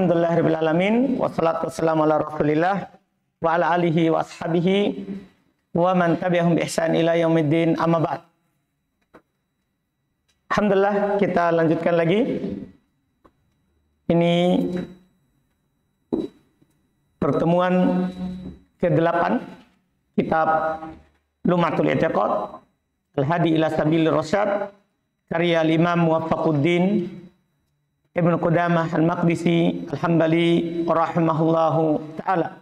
Alhamdulillahirabbil alamin wassalatu wassalamu ala Rasulillah wa ala alihi wa ashabihi wa man tabi'ahum bi ihsan ila yaumiddin, amma ba'd. Alhamdulillah, kita lanjutkan lagi. Ini pertemuan ke-8 kitab Lum'atul I'tiqad Al-Hadi ila Sabilir Rasyad karya Imam Muwaffaquddin Ibnu Qudamah Al-Maqdisi Al-Hambali rahimahullahu ta'ala.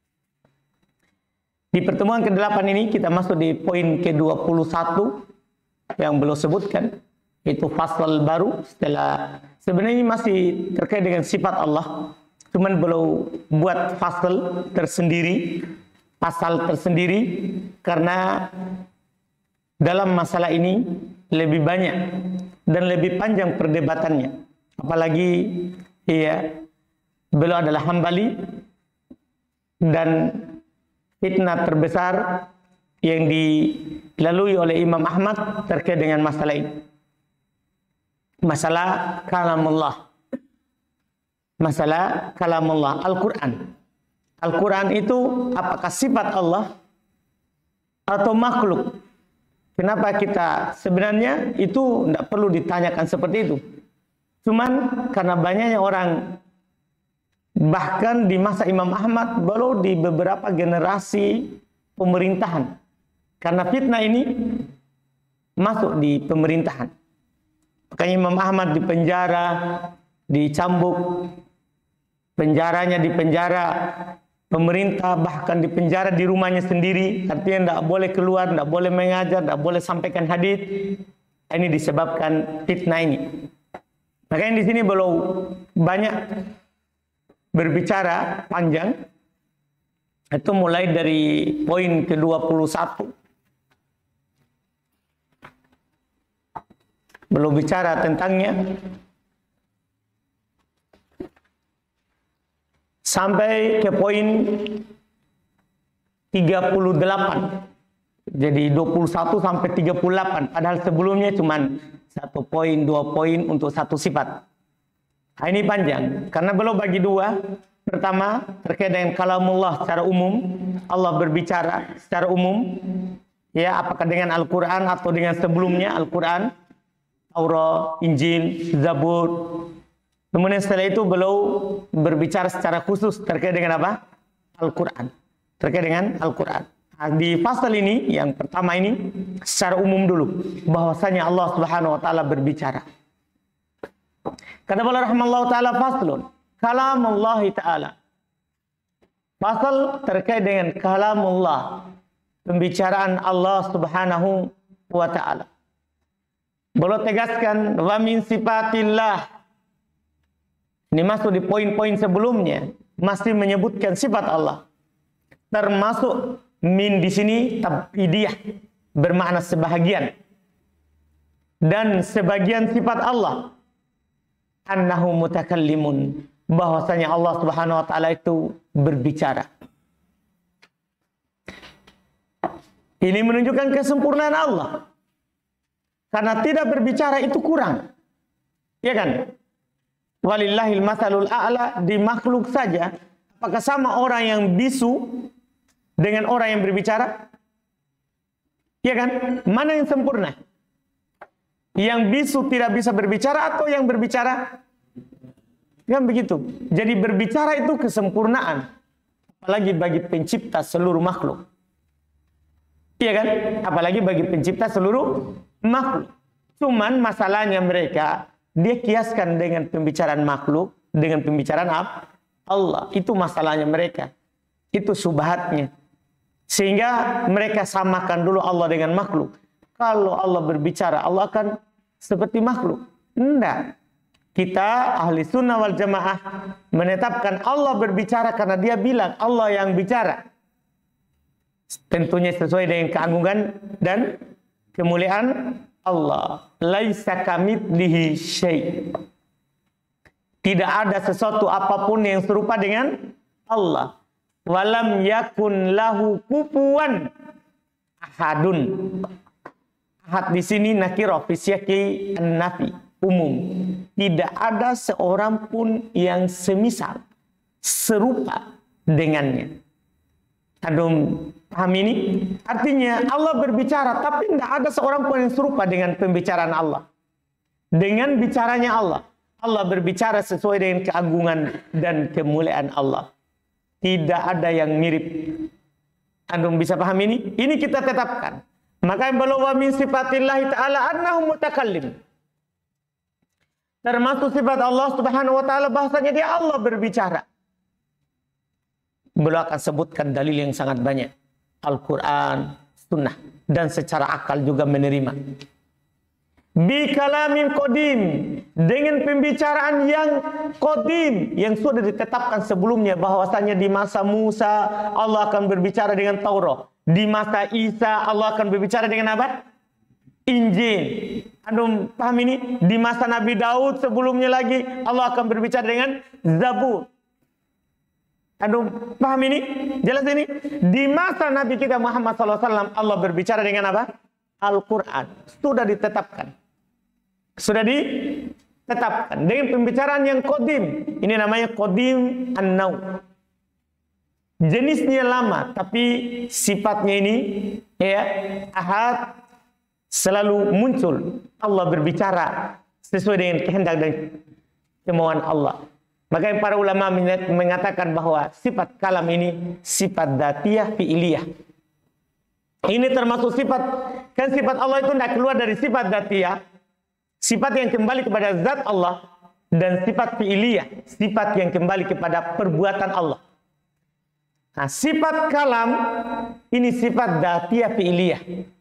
Di pertemuan ke-8 ini kita masuk di poin ke-21 yang belum sebutkan, itu fasal baru setelah sebenarnya ini masih terkait dengan sifat Allah, cuman belum buat fasal tersendiri, pasal tersendiri, karena dalam masalah ini lebih banyak dan lebih panjang perdebatannya. Apalagi beliau adalah Hambali dan fitnah terbesar yang dilalui oleh Imam Ahmad terkait dengan masalah ini. Masalah kalamullah. Masalah kalamullah, Al-Quran. Al-Quran itu apakah sifat Allah atau makhluk? Kenapa kita sebenarnya itu tidak perlu ditanyakan seperti itu. Cuman karena banyaknya orang, bahkan di masa Imam Ahmad, baru di beberapa generasi pemerintahan. Karena fitnah ini masuk di pemerintahan. Makanya Imam Ahmad dipenjara, dicambuk, penjaranya di penjara, pemerintah bahkan dipenjara di rumahnya sendiri. Artinya tidak boleh keluar, tidak boleh mengajar, tidak boleh sampaikan hadis. Ini disebabkan fitnah ini. Makanya di sini belum banyak berbicara panjang. Itu mulai dari poin ke-21. Belum bicara tentangnya. Sampai ke poin 38. Jadi 21 sampai 38. Padahal sebelumnya cuma 1 poin, 2 poin untuk satu sifat. Nah, ini panjang. Karena belum bagi dua. Pertama, terkait dengan kalamullah secara umum. Allah berbicara secara umum. Ya, apakah dengan Al-Quran atau dengan sebelumnya Al-Quran. Taurat, Injil, Zabur. Kemudian setelah itu beliau berbicara secara khusus terkait dengan apa? Al-Quran. Terkait dengan Al-Quran. Nah, di pasal ini, yang pertama ini, secara umum dulu. Bahwasanya Allah Subhanahu wa ta'ala berbicara. Kata Allah rahimahullah ta'ala, faslun. Kalamullahi ta'ala. Fasal terkait dengan kalamullah. Pembicaraan Allah Subhanahu wa ta'ala. Beliau tegaskan, wa min sifatillah. Ini masuk di poin-poin sebelumnya. Masih menyebutkan sifat Allah. Termasuk min di sini tabidiyah, bermakna sebahagian. Dan sebagian sifat Allah, annahu mutakallimun, bahwasanya Allah Subhanahu wa ta'ala itu berbicara. Ini menunjukkan kesempurnaan Allah. Karena tidak berbicara itu kurang. Ya kan? Walillahil mathalul a'la, di makhluk saja. Apakah sama orang yang bisu dengan orang yang berbicara? Ya kan? Mana yang sempurna? Yang bisu tidak bisa berbicara atau yang berbicara? Kan begitu. Jadi berbicara itu kesempurnaan. Apalagi bagi pencipta seluruh makhluk. Iya kan? Apalagi bagi pencipta seluruh makhluk. Cuman masalahnya mereka, dia kiaskan dengan pembicaraan makhluk, dengan pembicaraan apa? Allah. Itu masalahnya mereka. Itu subhatnya. Sehingga mereka samakan dulu Allah dengan makhluk. Kalau Allah berbicara, Allah akan seperti makhluk. Tidak. Kita ahli sunnah wal jamaah menetapkan Allah berbicara karena dia bilang Allah yang bicara. Tentunya sesuai dengan keagungan dan kemuliaan Allah. Laisa kamitslihi syai'. Tidak ada sesuatu apapun yang serupa dengan Allah. Walam yakun lahu kufuwan ahadun. Ahad di sini nakirah fi siyaqi an-nafi. umum. Tidak ada seorang pun yang semisal, serupa dengannya. Antum paham ini? Artinya Allah berbicara, tapi tidak ada seorang pun yang serupa dengan pembicaraan Allah. Dengan bicaranya Allah. Allah berbicara sesuai dengan keagungan dan kemuliaan Allah. Tidak ada yang mirip. Antum bisa paham ini? Ini kita tetapkan. Maka yang wa min sifatillahi ta'ala annahu mutakallim. Termasuk sifat Allah Subhanahu wa taala bahasanya dia Allah berbicara. Beliau akan sebutkan dalil yang sangat banyak. Al-Quran, Sunnah. Dan secara akal juga menerima. Bi kalamin qadim. Dengan pembicaraan yang qadim. Yang sudah ditetapkan sebelumnya. Bahwasanya di masa Musa Allah akan berbicara dengan Taurat. Di masa Isa Allah akan berbicara dengan apa? Injil. Antum paham ini? Di masa Nabi Daud sebelumnya lagi Allah akan berbicara dengan Zabur. Antum paham ini? Jelas ini? Di masa Nabi kita Muhammad SAW Allah berbicara dengan apa? Al-Quran. Sudah ditetapkan. Sudah ditetapkan. Dengan pembicaraan yang qadim. Ini namanya qadim an-naw. Jenisnya lama. Tapi sifatnya ini ya ahad, selalu muncul. Allah berbicara sesuai dengan kehendak dan kemauan Allah. Maka para ulama mengatakan bahwa sifat kalam ini sifat dzatiyah fi'iliyah. Ini termasuk sifat, kan sifat Allah itu tidak keluar dari sifat dzatiyah, sifat yang kembali kepada zat Allah, dan sifat fi'iliyah, sifat yang kembali kepada perbuatan Allah. Nah, sifat kalam ini sifat dzatiyah fi'iliyah.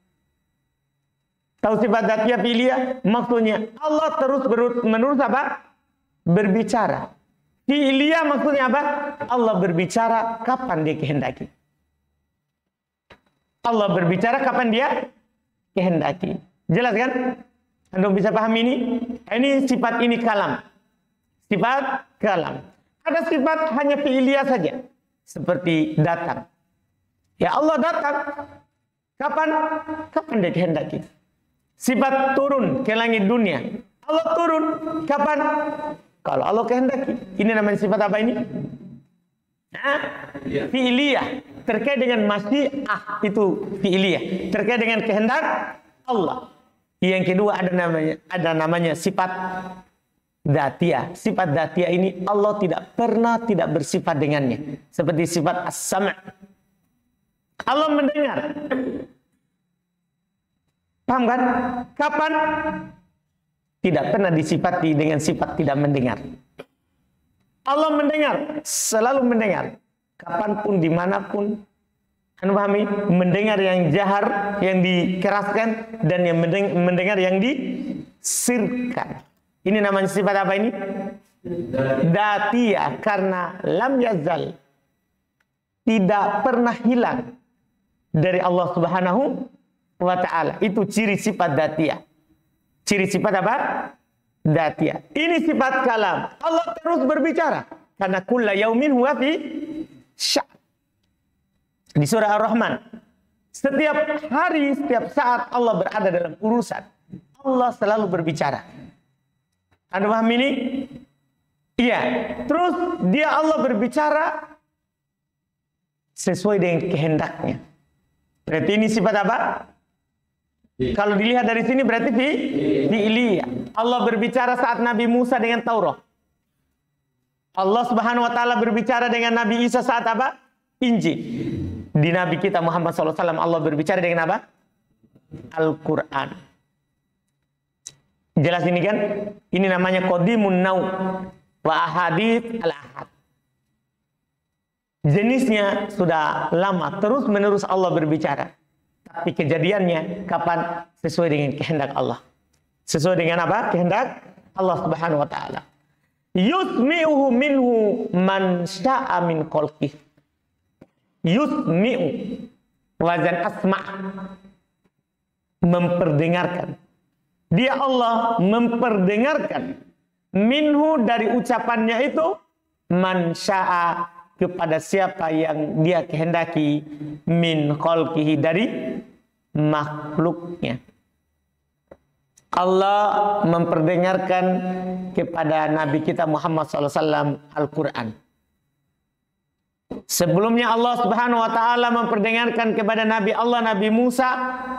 Tahu sifat dzatiyah fi'iliyah? Maksudnya Allah terus menerus apa? Berbicara. Fi'iliyah maksudnya apa? Allah berbicara kapan dia kehendaki. Allah berbicara kapan dia kehendaki. Jelas kan? Anda bisa paham ini? Ini sifat ini kalam. Sifat kalam. Ada sifat hanya fi'iliyah saja. Seperti datang. Ya Allah datang. Kapan? Kapan dia kehendaki. Sifat turun ke langit dunia. Allah turun. Kapan? Kalau Allah kehendaki. Ini namanya sifat apa ini? Fi'iliyah. Terkait dengan masyiah itu fi'iliyah. Terkait dengan kehendak Allah. Yang kedua ada namanya sifat dzatiyah. Sifat dzatiyah ini Allah tidak pernah tidak bersifat dengannya. Seperti sifat as-sam'. Allah mendengar. Paham kan? Kapan? Tidak pernah disifati dengan sifat tidak mendengar. Allah mendengar, selalu mendengar. Kapanpun, dimanapun. Anda pahami? Mendengar yang jahar, yang dikeraskan, dan yang mendengar yang disirkan. Ini namanya sifat apa ini? Dzatiyah, karena lam yazal. Tidak pernah hilang dari Allah Subhanahu wa ta'ala. Itu ciri sifat dzatiyah. Ciri sifat apa? Dzatiyah. Ini sifat kalam. Allah terus berbicara. Karena kulla yaumin huwa fi sya'. Di surah Ar-Rahman. Setiap hari, setiap saat Allah berada dalam urusan. Allah selalu berbicara. Anda paham ini? Iya. Terus dia Allah berbicara sesuai dengan kehendaknya. Berarti ini sifat apa? Kalau dilihat dari sini berarti fi'iliyah. Allah berbicara saat Nabi Musa dengan Taurat. Allah Subhanahu wa taala berbicara dengan Nabi Isa saat apa? Injil. Di Nabi kita Muhammad SAW Allah berbicara dengan apa? Al-Quran. Jelas ini kan? Ini namanya qadimun naw wa ahadits al-ahad. Jenisnya sudah lama, terus menerus Allah berbicara. Tapi kejadiannya kapan? Sesuai dengan kehendak Allah. Sesuai dengan apa? Kehendak Allah Subhanahu wa taala. Yusmi'uhu minhu man sya'a min khalqih. Yusmi'u wazan asma', memperdengarkan. Dia Allah memperdengarkan minhu dari ucapannya itu man sya'a, kepada siapa yang dia kehendaki, min khalqihi dari makhluknya. Allah memperdengarkan kepada Nabi kita Muhammad SAW Al-Quran. Sebelumnya Allah Subhanahu wa Ta'ala memperdengarkan kepada Nabi Allah, Nabi Musa,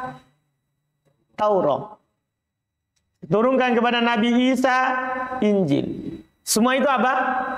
Taurat. Turunkan kepada Nabi Isa Injil. Semua itu apa?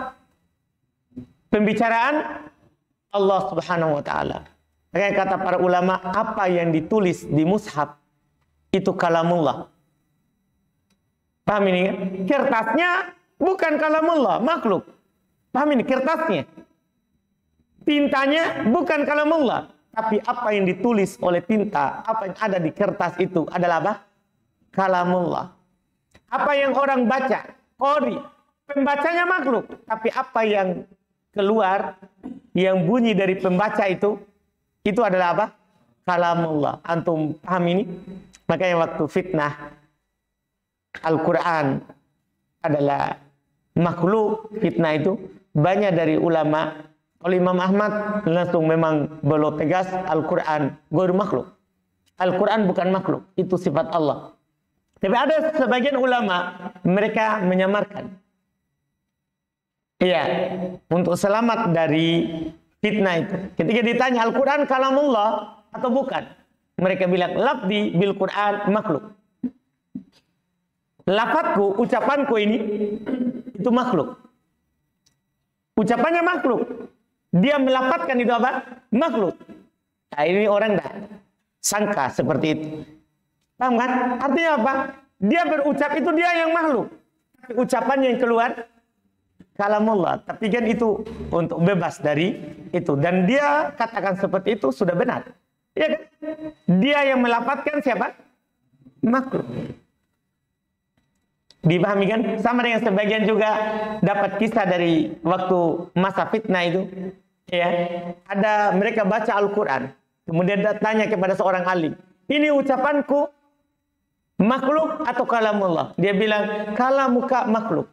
Pembicaraan Allah Subhanahu wa Ta'ala. Makanya kata para ulama, apa yang ditulis di mushaf itu kalamullah. Paham ini kan? Kertasnya bukan kalamullah, makhluk. Paham ini? Kertasnya. Tintanya bukan kalamullah, tapi apa yang ditulis oleh tinta, apa yang ada di kertas itu adalah apa? Kalamullah. Apa yang orang baca, qori, pembacanya makhluk, tapi apa yang keluar, yang bunyi dari pembaca itu adalah apa? Kalamullah. Antum paham ini? Makanya waktu fitnah Al-Quran adalah makhluk, fitnah itu banyak dari ulama. Kalau Imam Ahmad langsung memang belum tegas, Al-Quran ghair makhluk. Al-Quran bukan makhluk, itu sifat Allah. Tapi ada sebagian ulama, mereka menyamarkan. Iya, untuk selamat dari fitnah itu. Ketika ditanya Al-Quran kalamullah atau bukan, mereka bilang lafzi bil Quran makhluk. Lafadzku, ucapanku ini itu makhluk. Ucapannya makhluk. Dia melafadzkan itu apa? Makhluk. Nah, ini orang dah sangka seperti itu. Paham kan? Artinya apa? Dia berucap itu dia yang makhluk. Tapi ucapannya yang keluar kalamullah. Tapi kan itu untuk bebas dari itu. Dan dia katakan seperti itu sudah benar. Ya kan? Dia yang melafadzkan siapa? Makhluk. Dipahami kan? Sama dengan sebagian juga dapat kisah dari waktu masa fitnah itu. Ya, ada mereka baca Al-Quran. Kemudian tanya kepada seorang alim. Ini ucapanku makhluk atau kalamullah? Dia bilang kalamuka makhluk.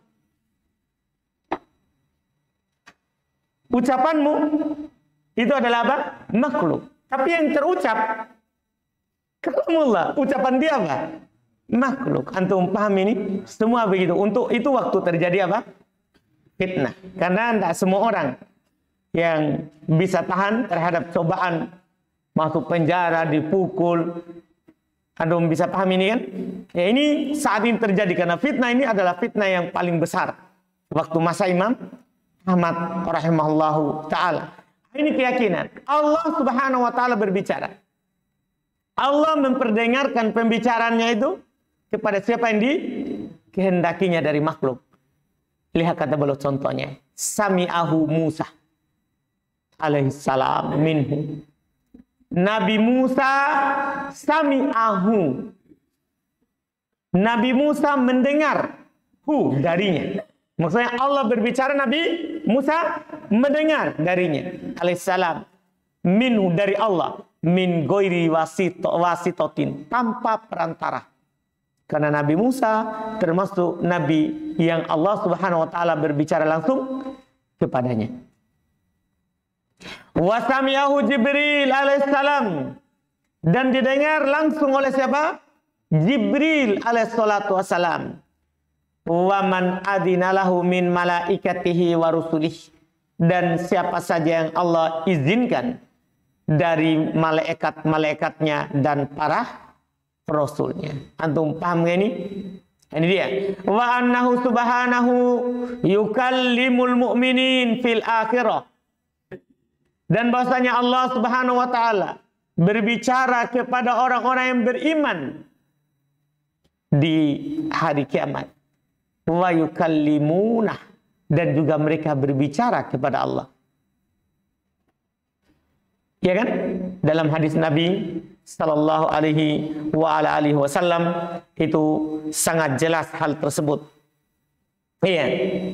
Ucapanmu itu adalah apa? Makhluk. Tapi yang terucap kalamullah. Ucapan dia apa? Makhluk. Antum paham ini? Semua begitu. Untuk itu waktu terjadi apa? Fitnah. Karena tidak semua orang yang bisa tahan terhadap cobaan masuk penjara, dipukul. Antum bisa paham ini kan? Ya, ini saat ini terjadi karena fitnah ini adalah fitnah yang paling besar waktu masa Imam Ahmad rahimahullahu ta'ala. Ini keyakinan. Allah Subhanahu wa ta'ala berbicara. Allah memperdengarkan pembicaraannya itu kepada siapa yang dikehendakinya dari makhluk. Lihat kata beliau contohnya. Sami'ahu Musa alaihissalam minhu. Nabi Musa sami'ahu. Nabi Musa mendengar darinya. Maksudnya Allah berbicara, Nabi Musa mendengar darinya alaihissalam. Minhu dari Allah. Min ghairi wasitotin. Tanpa perantara. Karena Nabi Musa termasuk Nabi yang Allah Subhanahu wa ta'ala berbicara langsung kepadanya. Wasamiyahu Jibril alaihissalam. Dan didengar langsung oleh siapa? Jibril alaihissalatu wassalam. Wa man adinalahu min malaikatihi wa rusulih. Dan siapa saja yang Allah izinkan dari malaikat-malaikatnya dan para rasulnya. Antum paham gak ini? Ini dia. Wa annahu subhanahu yukallimul mu'minin fil akhirah. Dan bahwasanya Allah Subhanahu wa taala berbicara kepada orang-orang yang beriman di hari kiamat. Wa yukallimuna, dan juga mereka berbicara kepada Allah. Ya kan? Dalam hadis Nabi sallallahu alaihi wa ala alihi wasallam itu sangat jelas hal tersebut. Iya.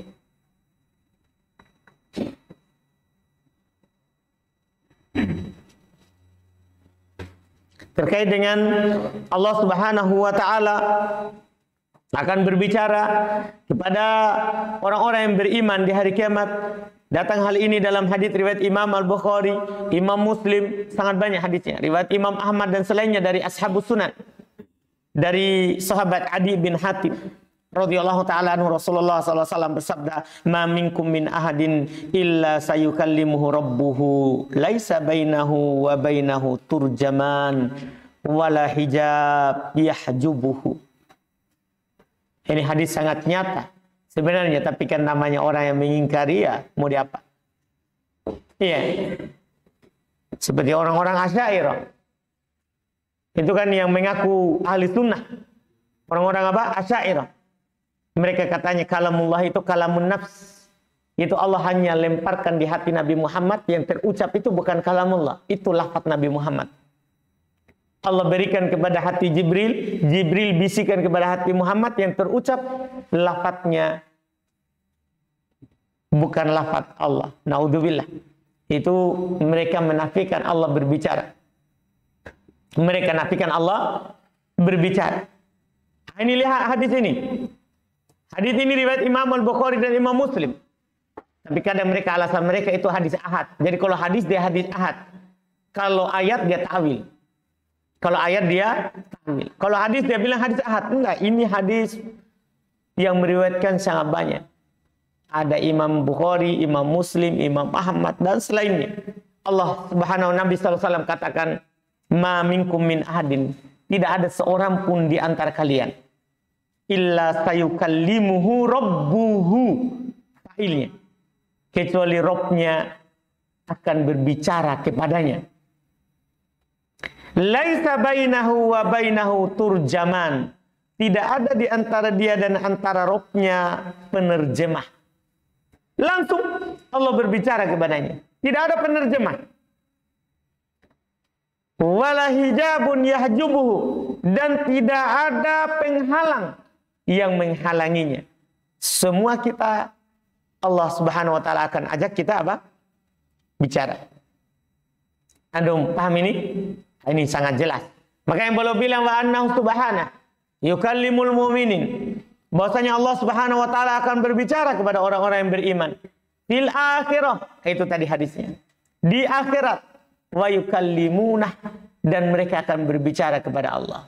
Terkait dengan Allah Subhanahu wa taala akan berbicara kepada orang-orang yang beriman di hari kiamat. Datang hal ini dalam hadis riwayat Imam Al-Bukhari, Imam Muslim, sangat banyak hadisnya. Riwayat Imam Ahmad dan selainnya dari Ashabus Sunan. dari sahabat Adi bin Hatim radhiyallahu taala anhu, Rasulullah sallallahu alaihi wasallam bersabda, "Ma minkum min ahadin illa sayukallimuhu rabbuhu laisa bainahu wa bainahu turjaman wala hijab yahjubuhu." Ini hadis sangat nyata sebenarnya, tapi kan namanya orang yang mengingkari, ya mau diapa? Iya. Seperti orang-orang Asy'ariyah. Itu kan yang mengaku ahli sunnah. Orang-orang apa? Asy'ariyah. Mereka katanya kalamullah itu kalamun nafs. Itu Allah hanya lemparkan di hati Nabi Muhammad, yang terucap itu bukan kalamullah. Itu lafaz Nabi Muhammad. Allah berikan kepada hati Jibril, Jibril bisikan kepada hati Muhammad, yang terucap lafaznya bukan lafaz Allah. Naudzubillah. Itu mereka menafikan Allah berbicara. Mereka nafikan Allah berbicara. Ini lihat hadis ini. Hadis ini riwayat Imam Al-Bukhari dan Imam Muslim. Tapi kadang mereka, alasan mereka itu hadis ahad. Jadi kalau hadis dia hadis ahad. Kalau ayat dia ta'wil. Kalau ayat dia ta'wil. Kalau hadis dia bilang hadis ahad. Enggak, ini hadis yang meriwayatkan sangat banyak. Ada Imam Bukhari, Imam Muslim, Imam Ahmad dan selainnya. Allah Subhanahu wa Nabi sallallahu alaihi wasallam katakan, "Ma minkum min ahadin." Tidak ada seorang pun di antara kalian illa sayukallimuhu rabbuhu, fa'ilnya, kecuali Robnya akan berbicara kepadanya. Laisa bainahu wa bainahu turjaman. Tidak ada di antara dia dan antara Robnya penerjemah. Langsung Allah berbicara kepadanya. Tidak ada penerjemah. Wala hijabun yahjubuhu, dan tidak ada penghalang yang menghalanginya. Semua kita, Allah Subhanahu wa taala akan ajak kita apa? Bicara. Antum paham ini? Ini sangat jelas. Makanya beliau bilang wa annahu subhanahu yukallimul mu'minin. Bahwasanya Allah Subhanahu wa taala akan berbicara kepada orang-orang yang beriman. Fil akhirah, itu tadi hadisnya. Di akhirat, wa yukallimunah, dan mereka akan berbicara kepada Allah.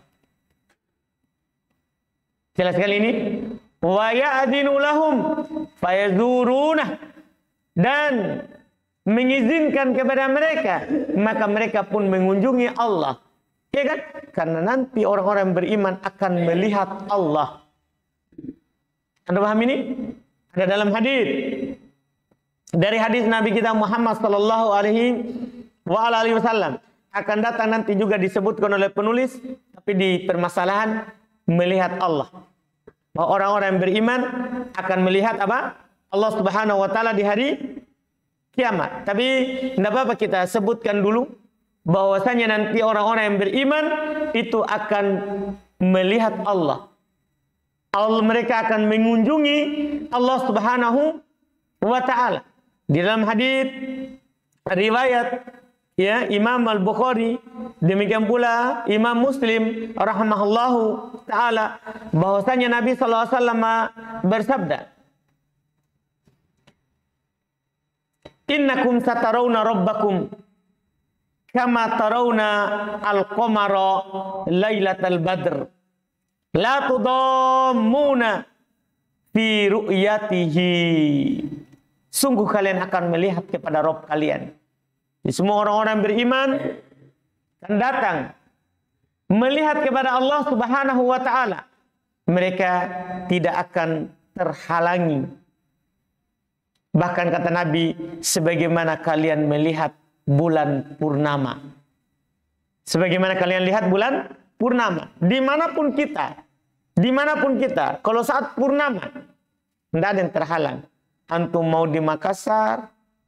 Jelas sekali ini. Wa ya'dinu lahum fayazurunah, dan mengizinkan kepada mereka, maka mereka pun mengunjungi Allah. Ya kan? Karena nanti orang-orang beriman akan melihat Allah. Anda paham ini? Ada dalam hadis. Dari hadis Nabi kita Muhammad sallallahu alaihi wasallam. Akan datang nanti juga disebutkan oleh penulis, tapi di permasalahan melihat Allah. Bahwa orang-orang yang beriman akan melihat apa? Allah Subhanahu wa taala di hari kiamat. Tapi tidak apa-apa kita sebutkan dulu bahwasanya nanti orang-orang yang beriman itu akan melihat Allah. Mereka akan mengunjungi Allah Subhanahu wa taala. Di dalam hadis riwayat ya Imam Al-Bukhari, demikian pula Imam Muslim rahimahullahu taala, bahwasanya Nabi sallallahu alaihi wasallam bersabda, "Innakum satarawna rabbakum kama tarawna al-qamara lailatal badr. La tudammuna fi ru'yatihi." Sungguh kalian akan melihat kepada Rabb kalian. Semua orang-orang beriman akan datang melihat kepada Allah Subhanahu wa taala. Mereka tidak akan terhalangi. Bahkan kata Nabi, sebagaimana kalian melihat bulan purnama. Sebagaimana kalian lihat bulan purnama. Dimanapun kita, kalau saat purnama, tidak ada yang terhalang. Antum mau di Makassar,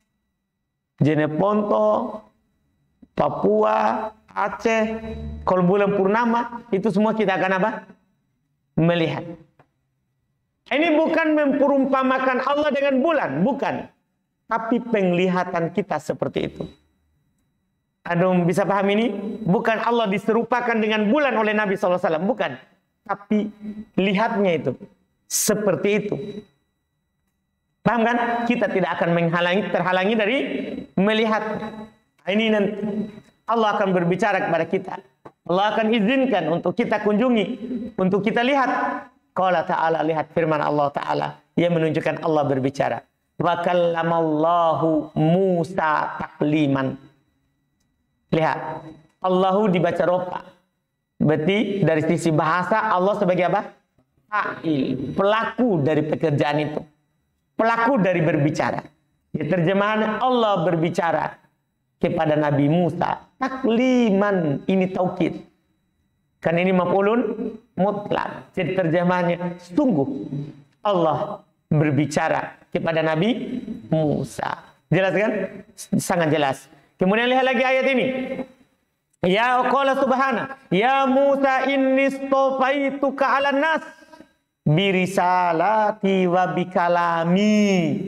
Jeneponto, Papua, Aceh, kalau bulan purnama, itu semua kita akan apa? Melihat. Ini bukan memperumpamakan Allah dengan bulan, bukan. Tapi penglihatan kita seperti itu. Antum bisa paham ini? Bukan Allah diserupakan dengan bulan oleh Nabi SAW, bukan. Tapi lihatnya itu seperti itu. Paham kan? Kita tidak akan terhalangi dari melihat. Ini nanti Allah akan berbicara kepada kita. Allah akan izinkan untuk kita kunjungi, untuk kita lihat. Qala ta'ala, lihat firman Allah Ta'ala yang menunjukkan Allah berbicara. Wa kallamallahu Musa takliman. Lihat, Allahu dibaca rofa. Berarti dari sisi bahasa Allah sebagai apa? Fa'il, pelaku dari pekerjaan itu. Pelaku dari berbicara. Di terjemahan Allah berbicara kepada Nabi Musa takliman, ini taukid. Kan ini maf'ulun mutlak. Jadi terjemahannya sungguh Allah berbicara kepada Nabi Musa. Jelas kan? Sangat jelas. Kemudian lihat lagi ayat ini. Ya qala subhana, ya Musa inni istafaituka 'alan nas birisalati wa bikalami.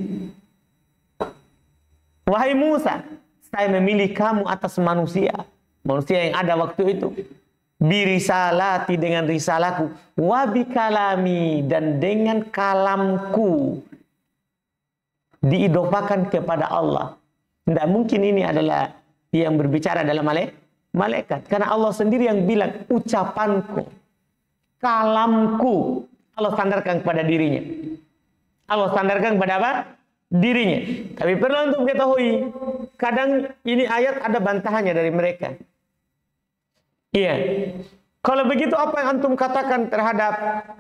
Wahai Musa, saya memilih kamu atas manusia yang ada waktu itu. Birisalati, dengan risalahku, wabikalami, dan dengan kalamku. Diidofakan kepada Allah. Tidak mungkin ini adalah yang berbicara dalam malaikat. Karena Allah sendiri yang bilang, ucapanku, kalamku. Allah sandarkan kepada dirinya. Allah sandarkan kepada apa? Dirinya. Tapi perlu untuk ketahui, kadang ini ayat ada bantahannya dari mereka. Iya. Kalau begitu apa yang antum katakan terhadap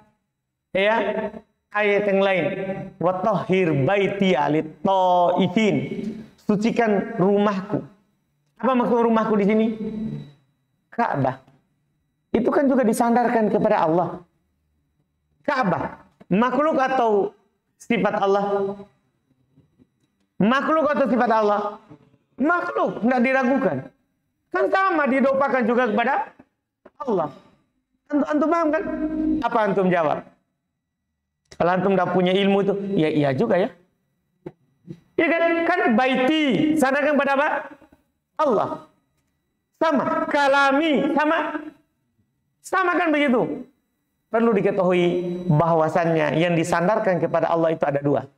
ayat yang lain? Wa tahhir baitiya lit-taifin. Sucikan rumahku. Apa maksud rumahku di sini? Ka'bah. Itu kan juga disandarkan kepada Allah. Ka'bah makhluk atau sifat Allah? Makhluk atau sifat Allah? Makhluk, tidak diragukan. Kan sama didopakan juga kepada Allah. Antum paham kan? Apa antum jawab? Kalau antum tidak punya ilmu itu, ya iya juga ya. Iya kan? Kan baiti, sandarkan kepada apa? Allah. Sama. Kalami, sama. Sama kan begitu? Perlu diketahui bahwasannya yang disandarkan kepada Allah itu ada dua.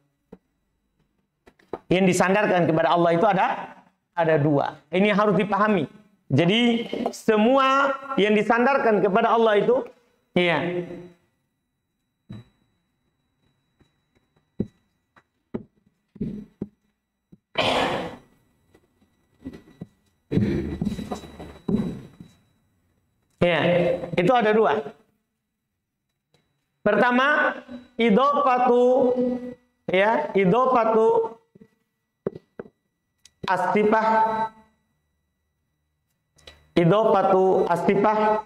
Yang disandarkan kepada Allah itu ada dua. Ini harus dipahami. Jadi semua yang disandarkan kepada Allah itu, iya. Ya, itu ada dua. Pertama, idhofatu as-sifah, idhofatu as-sifah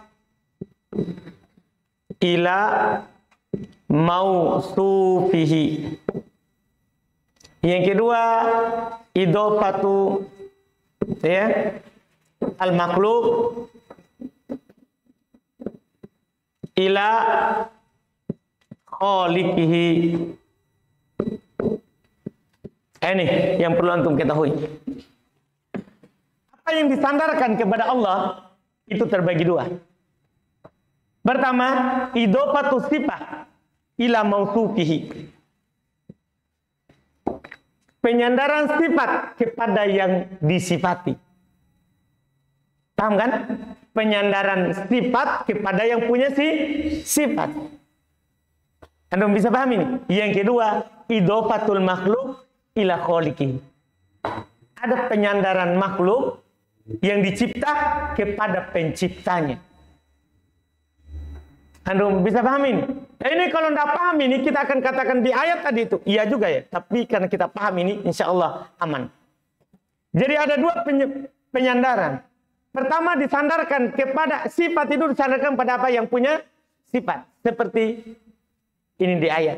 ila mausufihi. Yang kedua, idhofatu al-makhluq ila khaliqihi. Ini yang perlu antum ketahui. Apa yang disandarkan kepada Allah itu terbagi dua. Pertama, idhofatu sifah ila mausufihi. Penyandaran sifat kepada yang disifati. Paham kan? Penyandaran sifat kepada yang punya sifat. Anda bisa paham ini? Yang kedua, idhofatul makhluk ila khaliqih. Ada penyandaran makhluk yang dicipta kepada penciptanya. Anda bisa paham ini? Ini kalau tidak paham ini, kita akan katakan di ayat tadi itu. Iya juga ya. Tapi karena kita paham ini, insya Allah aman. Jadi ada dua penyandaran. Pertama disandarkan kepada sifat, itu disandarkan pada apa yang punya sifat. Seperti ini di ayat.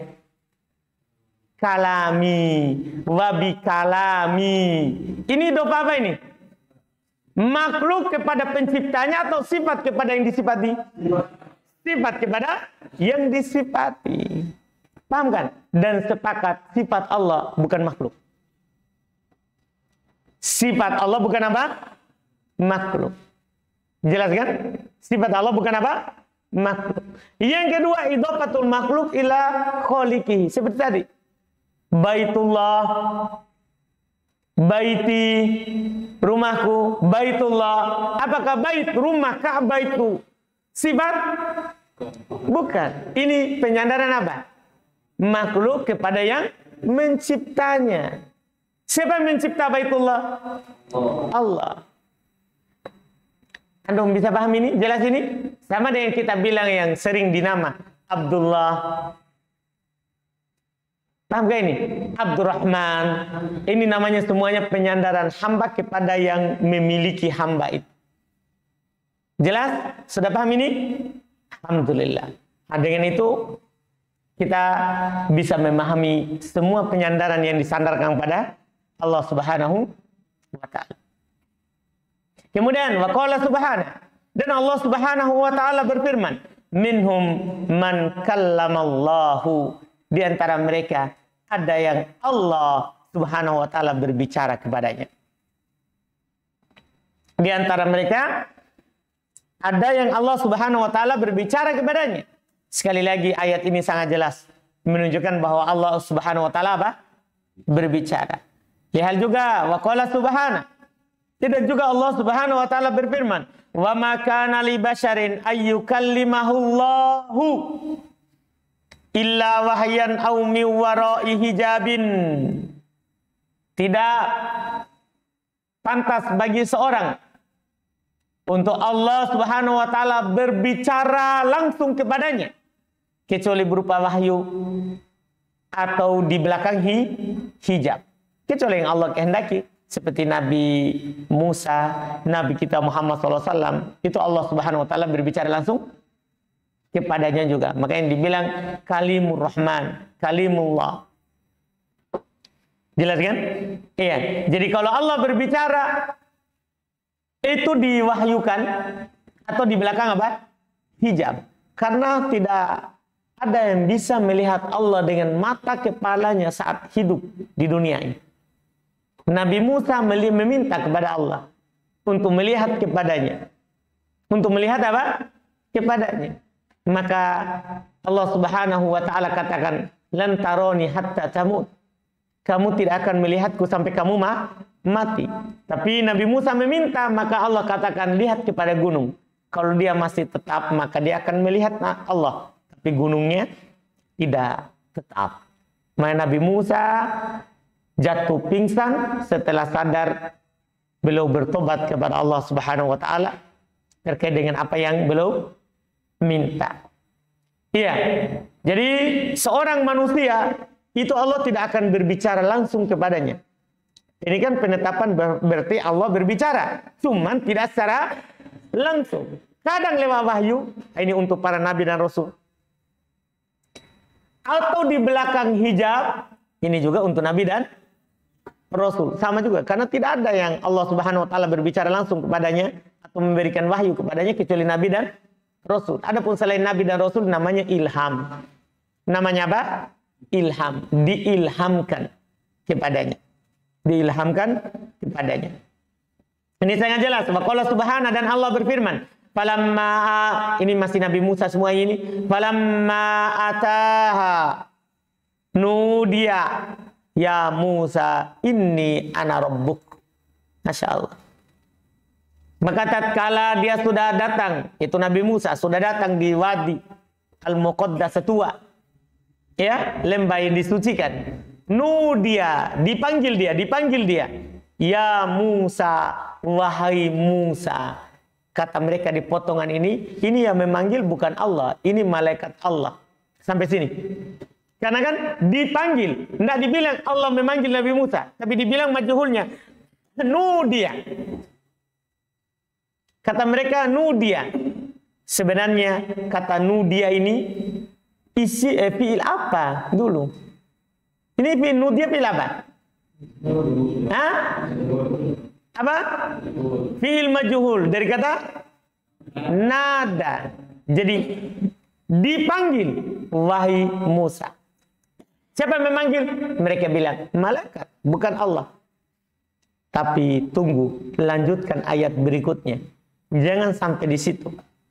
Kalami, wabi kalami. Ini dopa apa ini? Makhluk kepada penciptanya atau sifat kepada yang disifati? Sifat kepada yang disifati. Paham kan? Dan sepakat sifat Allah bukan makhluk. Sifat Allah bukan apa? Makhluk. Jelas kan? Sifat Allah bukan apa? Makhluk. Yang kedua, idhofatul makhluk ila khaliqihi. Seperti tadi. Baitullah baiti, rumahku, baitullah. Apakah bait, rumah, Ka'bah itu sifat? Bukan. Ini penyandaran apa? Makhluk kepada yang menciptanya. Siapa yang mencipta baitullah? Allah. Anda bisa paham ini? Jelas ini? Sama dengan kita bilang yang sering dinama Abdullah. Paham gak ini? Abdurrahman. Ini namanya semuanya penyandaran hamba kepada yang memiliki hamba itu. Jelas? Sudah paham ini? Alhamdulillah. Nah, dengan itu kita bisa memahami semua penyandaran yang disandarkan kepada Allah Subhanahu wa ta'ala. Kemudian waqala subhanahu, dan Allah Subhanahu wa ta'ala berfirman, minhum man kallamallahu, di antara mereka ada yang Allah Subhanahu wa ta'ala berbicara kepadanya. Di antara mereka ada yang Allah Subhanahu wa ta'ala berbicara kepadanya. Sekali lagi ayat ini sangat jelas menunjukkan bahwa Allah Subhanahu wa ta'ala apa? Berbicara. Lihat juga waqala subhanahu. Tidak juga Allah Subhanahu wa ta'ala berfirman, wa ma kana li basharin ayyukallimahullahu illa wahyan aw min wara'i hijabin. Tidak pantas bagi seorang untuk Allah Subhanahu wa ta'ala berbicara langsung kepadanya kecuali berupa wahyu atau di belakang hijab. Kecuali yang Allah kehendaki, seperti Nabi Musa, Nabi kita Muhammad SAW, itu Allah Subhanahu wa ta'ala berbicara langsung kepadanya juga. Makanya dibilang kalimur rahman, kalimullah. Jelas kan? Iya. Jadi kalau Allah berbicara itu diwahyukan atau di belakang apa? Hijab. Karena tidak ada yang bisa melihat Allah dengan mata kepalanya saat hidup di dunia ini. Nabi Musa meminta kepada Allah untuk melihat kepadanya. Untuk melihat apa? Kepadanya. Maka Allah Subhanahu wa ta'ala katakan, lan taroni hatta tamut. Kamu tidak akan melihatku sampai kamu mati. Tapi Nabi Musa meminta, maka Allah katakan, lihat kepada gunung. Kalau dia masih tetap, maka dia akan melihat Allah. Tapi gunungnya tidak tetap. Maka Nabi Musa jatuh pingsan setelah sadar beliau bertobat kepada Allah Subhanahu wa ta'ala terkait dengan apa yang beliau minta. Iya. Jadi seorang manusia itu Allah tidak akan berbicara langsung kepadanya. Ini kan penetapan berarti Allah berbicara, cuman tidak secara langsung. Kadang lewat wahyu, ini untuk para nabi dan rasul. Atau di belakang hijab, ini juga untuk nabi dan rasul. Sama juga, karena tidak ada yang Allah Subhanahu wa ta'ala berbicara langsung kepadanya atau memberikan wahyu kepadanya kecuali nabi dan rasul. Adapun selain nabi dan rasul namanya ilham. Namanya apa? Ilham. Diilhamkan kepadanya. Diilhamkan kepadanya. Ini sangat jelas. Waqala subhanahu, dan Allah berfirman, falamma, ini masih Nabi Musa semua ini, falamma ataha nudiya ya Musa inni ana rabbuk. Masya Allah. Maka tatkala dia sudah datang, itu Nabi Musa sudah datang di Wadi Al-Muqaddas tua, ya, lembah yang disucikan. Nudia, dipanggil dia, ya Musa, wahai Musa. Kata mereka di potongan ini yang memanggil bukan Allah, ini malaikat Allah. Sampai sini. Karena kan dipanggil, tidak dibilang Allah memanggil Nabi Musa, tapi dibilang majhulnya nudia. Kata mereka nudia. Sebenarnya kata nudia ini isi fiil apa dulu? Ini fiil nudia fiil apa? Hah? Apa? Fiil majhul dari kata nada. Jadi dipanggil wahai Musa. Siapa yang memanggil? Mereka bilang malaikat, bukan Allah. Tapi tunggu, lanjutkan ayat berikutnya. Jangan sampai di situ.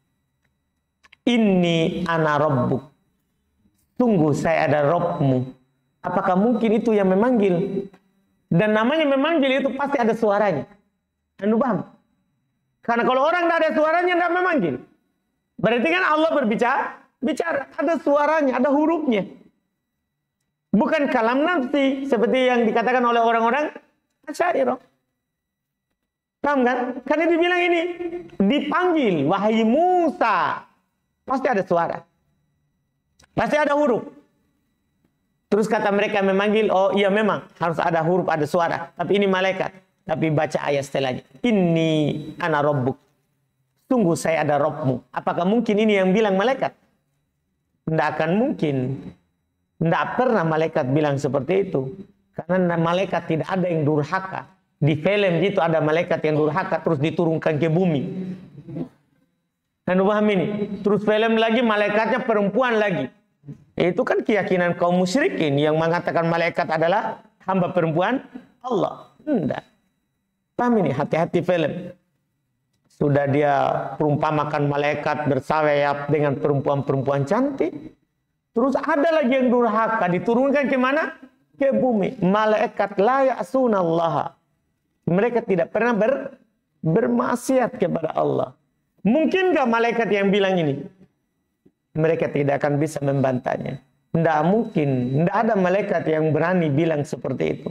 Inni ana rabbuk. Tunggu, saya ada Rabbmu. Apakah mungkin itu yang memanggil? Dan namanya memanggil itu pasti ada suaranya. Anda paham? Karena kalau orang tidak ada suaranya, tidak memanggil. Berarti kan Allah bicara, ada suaranya, ada hurufnya. Bukan kalam nafsi, seperti yang dikatakan oleh orang-orang Asy'ariyah. Paham kan? Karena dibilang ini, dipanggil, wahai Musa. Pasti ada suara. Pasti ada huruf. Terus kata mereka memanggil, oh iya memang harus ada huruf, ada suara. Tapi ini malaikat. Tapi baca ayat setelahnya. Inni ana rabbuk. Sungguh saya ada Rabbmu. Apakah mungkin ini yang bilang malaikat? Tidak akan mungkin. Tidak pernah malaikat bilang seperti itu. Karena malaikat tidak ada yang durhaka. Di film itu ada malaikat yang durhaka terus diturunkan ke bumi. Anda paham ini? Terus film lagi malaikatnya perempuan lagi. Itu kan keyakinan kaum musyrikin yang mengatakan malaikat adalah hamba perempuan Allah. Tidak. Paham ini? Hati-hati film. Sudah dia perumpamakan malaikat bersayap dengan perempuan-perempuan cantik. Terus ada lagi yang durhaka. Diturunkan ke mana? Ke bumi. Malaikat la ya'sunallaha. Mereka tidak pernah bermaksiat kepada Allah. Mungkinkah malaikat yang bilang ini? Mereka tidak akan bisa membantahnya. Tidak mungkin. Tidak ada malaikat yang berani bilang seperti itu.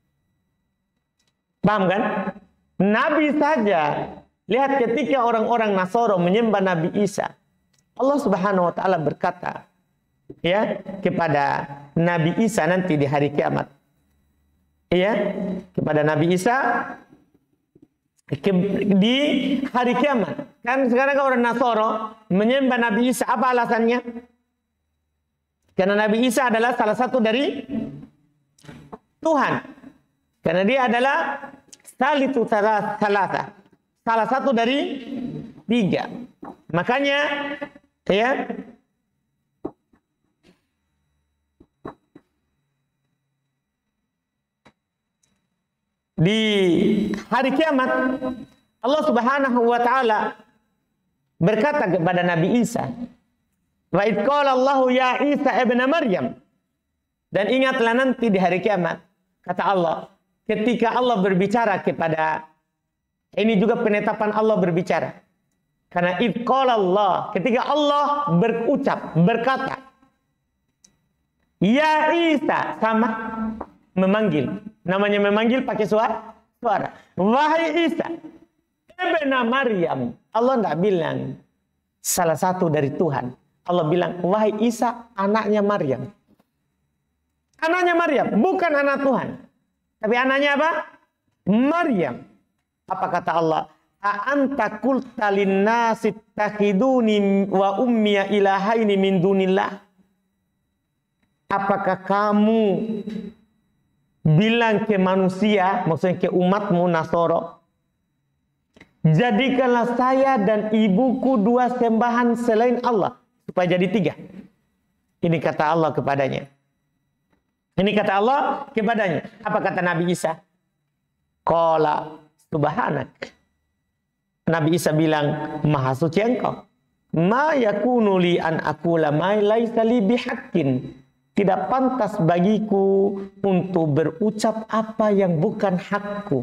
Paham kan? Nabi saja. Lihat ketika orang-orang Nasoro menyembah Nabi Isa. Allah Subhanahu wa taala berkata ya kepada Nabi Isa nanti di hari kiamat. Ya, kepada Nabi Isa di hari kiamat. Kan sekarang orang Nasoro menyembah Nabi Isa. Apa alasannya? Karena Nabi Isa adalah salah satu dari Tuhan. Karena dia adalah salitu salasa. Salah satu dari 3. Makanya ya di hari kiamat Allah Subhanahu wa taala berkata kepada Nabi Isa, "Wa id qala Allahu ya Isa ibn Maryam." Dan ingatlah nanti di hari kiamat, kata Allah, ketika Allah berbicara kepada, ini juga penetapan Allah berbicara. Karena id qala Allah, ketika Allah berucap, berkata, "Ya Isa," sama memanggil. Namanya memanggil pakai suara. Wahai Isa ibn Maryam. Allah tidak bilang salah satu dari Tuhan. Allah bilang wahai Isa anaknya Maryam. Anaknya Maryam, bukan anak Tuhan. Tapi anaknya apa? Maryam. Apa kata Allah? A'anta qulta lin-nasi ittakhiduni wa ummiya ilahaini min dunillah. Apakah kamu bilang ke manusia, maksudnya ke umatmu Nasoro, jadikanlah saya dan ibuku 2 sembahan selain Allah, supaya jadi 3. Ini kata Allah kepadanya. Ini kata Allah kepadanya. Apa kata Nabi Isa? Qala subhanak. Nabi Isa bilang, maha suci engkau. Ma yakunu li an aqula ma laisa li bihaqqin. Tidak pantas bagiku untuk berucap apa yang bukan hakku.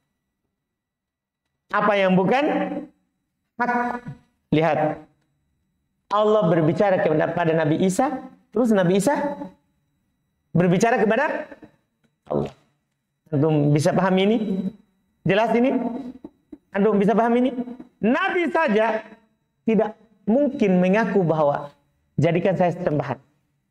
Apa yang bukan hak. Lihat. Allah berbicara kepada Nabi Isa. Terus Nabi Isa berbicara kepada Allah. Antum bisa paham ini? Jelas ini? Antum bisa paham ini? Nabi saja tidak mungkin mengaku bahwa jadikan saya sembahan.